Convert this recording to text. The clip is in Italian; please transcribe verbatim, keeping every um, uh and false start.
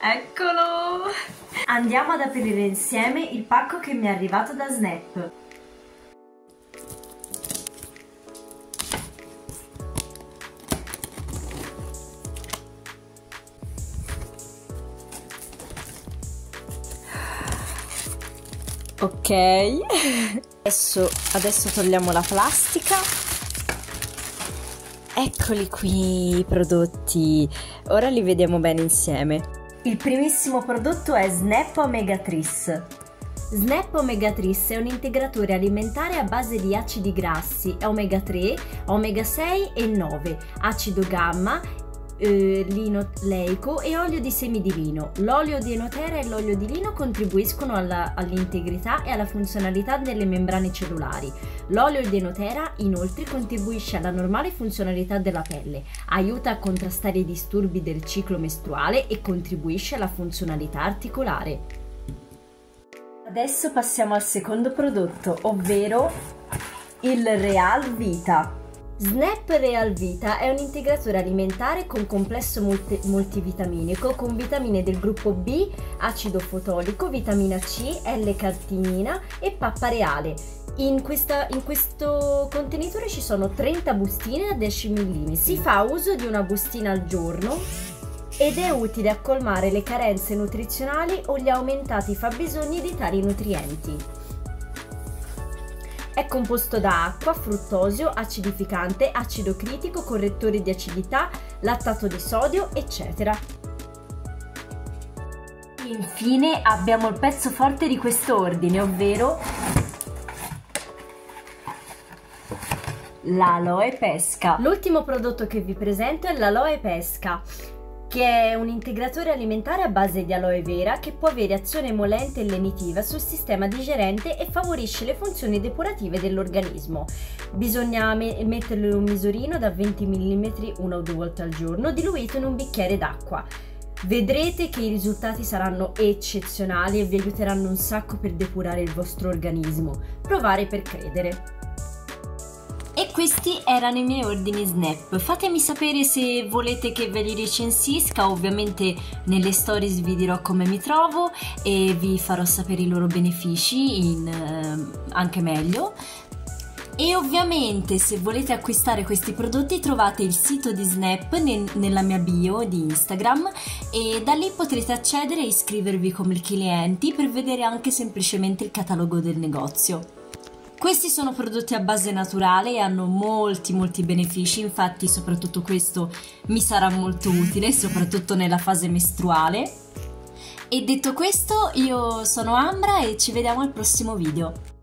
Eccolo! Andiamo ad aprire insieme il pacco che mi è arrivato da Snap. Ok, adesso, adesso togliamo la plastica. Eccoli qui i prodotti, ora li vediamo bene insieme. Il primissimo prodotto è Snap Omega Tris. Snap Omega Tris è un integratore alimentare a base di acidi grassi omega tre, omega sei e nove, acido gamma, eh, linoleico e olio di semi di lino. L'olio di enotera e l'olio di lino contribuiscono alla, all'integrità e alla funzionalità delle membrane cellulari. L'olio di enotera inoltre contribuisce alla normale funzionalità della pelle, aiuta a contrastare i disturbi del ciclo mestruale e contribuisce alla funzionalità articolare. Adesso passiamo al secondo prodotto, ovvero il Real Vita. Snap Real Vita è un integratore alimentare con complesso multi multivitaminico con vitamine del gruppo B, acido fotolico, vitamina C, L-cartinina e pappa reale. In, questa, in questo contenitore ci sono trenta bustine da dieci millilitri. Si fa uso di una bustina al giorno ed è utile a colmare le carenze nutrizionali o gli aumentati fabbisogni di tali nutrienti. È composto da acqua, fruttosio, acidificante, acido critico, correttore di acidità, lattato di sodio, eccetera. Infine abbiamo il pezzo forte di questo ordine, ovvero l'Aloe Pesca. L'ultimo prodotto che vi presento è l'Aloe Pesca, che è un integratore alimentare a base di aloe vera che può avere azione emolente e lenitiva sul sistema digerente e favorisce le funzioni depurative dell'organismo. Bisogna me metterlo in un misurino da venti millimetri una o due volte al giorno, diluito in un bicchiere d'acqua. Vedrete che i risultati saranno eccezionali e vi aiuteranno un sacco per depurare il vostro organismo. Provare per credere. E questi erano i miei ordini Snap. Fatemi sapere se volete che ve li recensisca, ovviamente nelle stories vi dirò come mi trovo e vi farò sapere i loro benefici in, eh, anche meglio. E ovviamente se volete acquistare questi prodotti trovate il sito di Snap nel, nella mia bio di Instagram e da lì potrete accedere e iscrivervi come clienti per vedere anche semplicemente il catalogo del negozio. Questi sono prodotti a base naturale e hanno molti molti benefici, infatti soprattutto questo mi sarà molto utile, soprattutto nella fase mestruale. E detto questo, io sono Ambra e ci vediamo al prossimo video.